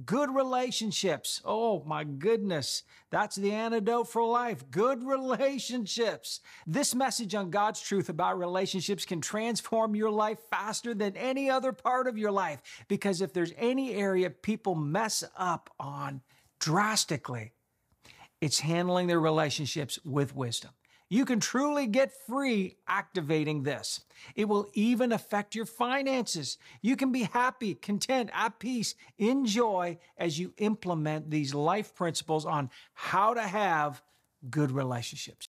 Good relationships. Oh my goodness. That's the antidote for life. Good relationships. This message on God's truth about relationships can transform your life faster than any other part of your life. Because if there's any area people mess up on drastically, it's handling their relationships with wisdom. You can truly get free activating this. It will even affect your finances. You can be happy, content, at peace, in joy as you implement these life principles on how to have good relationships.